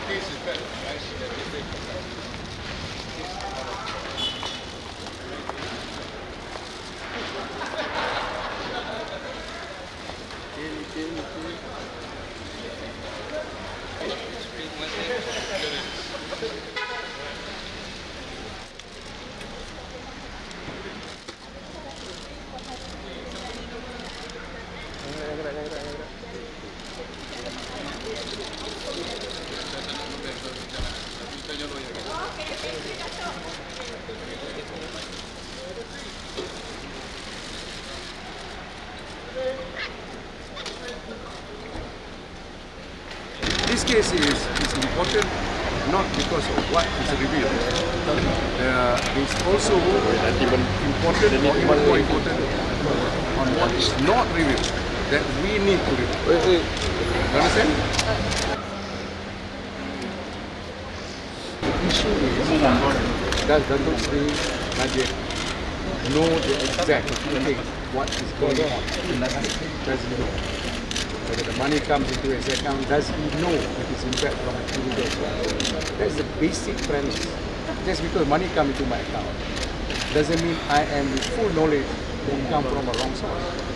This case is important not because of what is revealed. It's also important, or even more important, on what is not revealed that we need to reveal. You understand? The issue is, does Datuk Sri Najib know the exact thing, what is going on? Does he know? Whether the money comes into his account, does he know it is in fact from a illegal source? That's the basic premise. Just because money comes into my account doesn't mean I am with full knowledge that it comes from a wrong source.